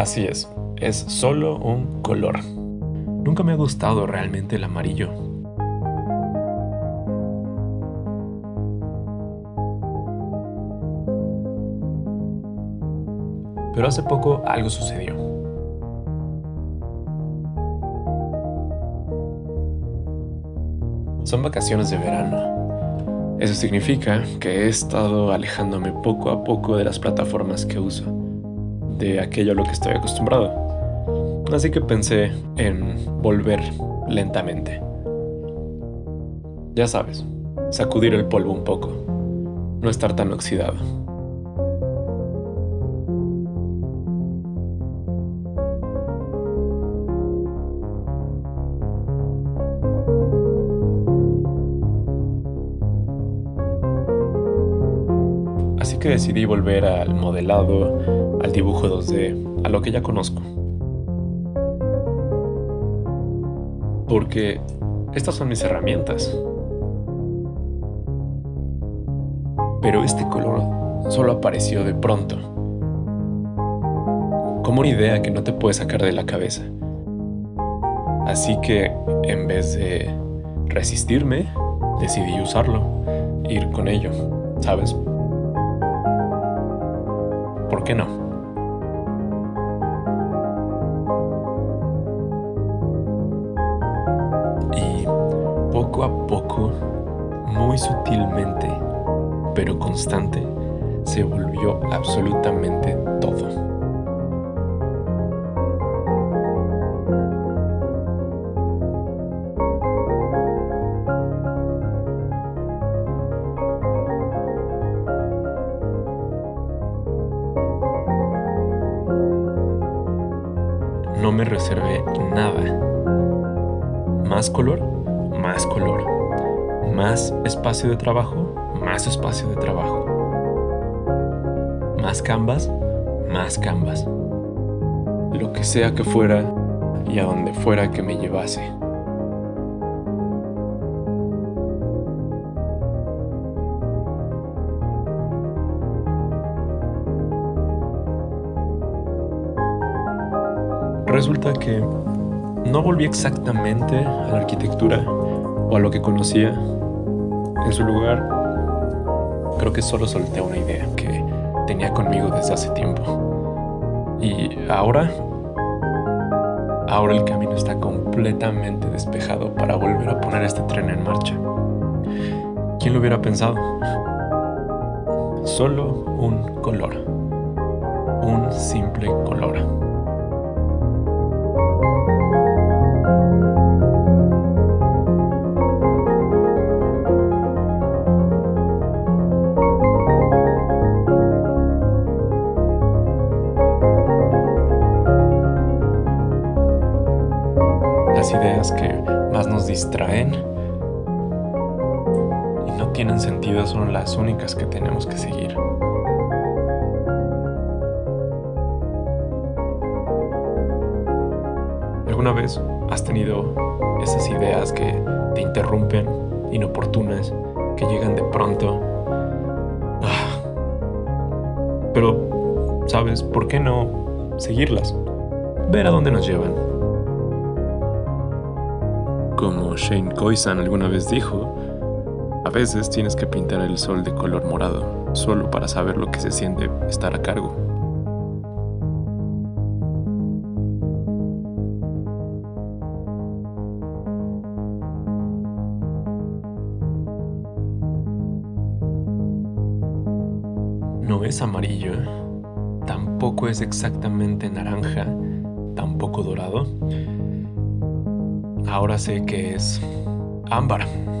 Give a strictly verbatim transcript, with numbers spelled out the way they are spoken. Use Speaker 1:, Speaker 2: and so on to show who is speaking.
Speaker 1: Así es, es solo un color. Nunca me ha gustado realmente el amarillo. Pero hace poco algo sucedió. Son vacaciones de verano. Eso significa que he estado alejándome poco a poco de las plataformas que uso, de aquello a lo que estoy acostumbrado. Así que pensé en volver lentamente. Ya sabes, sacudir el polvo un poco, no estar tan oxidado. Así que decidí volver al modelado, al dibujo dos D, a lo que ya conozco. Porque estas son mis herramientas. Pero este color solo apareció de pronto, como una idea que no te puedes sacar de la cabeza. Así que, en vez de resistirme, decidí usarlo, ir con ello, ¿sabes? ¿Por qué no? Y poco a poco, muy sutilmente, pero constante, se volvió absolutamente todo. No me reservé nada. Más color, más color. Más espacio de trabajo, más espacio de trabajo. Más canvas, más canvas. Lo que sea que fuera y a donde fuera que me llevase. Resulta que no volví exactamente a la arquitectura o a lo que conocía. En su lugar, creo que solo solté una idea que tenía conmigo desde hace tiempo. Y ahora, ahora el camino está completamente despejado para volver a poner este tren en marcha. ¿Quién lo hubiera pensado? Solo un color. Un simple color. Las ideas que más nos distraen y no tienen sentido son las únicas que tenemos que seguir. ¿Alguna vez has tenido esas ideas que te interrumpen, inoportunas, que llegan de pronto? Ah, pero, ¿sabes? ¿Por qué no seguirlas? Ver a dónde nos llevan. Como Shane Koizan alguna vez dijo, a veces tienes que pintar el sol de color morado, solo para saber lo que se siente estar a cargo. No es amarillo, tampoco es exactamente naranja, tampoco dorado. Ahora sé que es ámbar.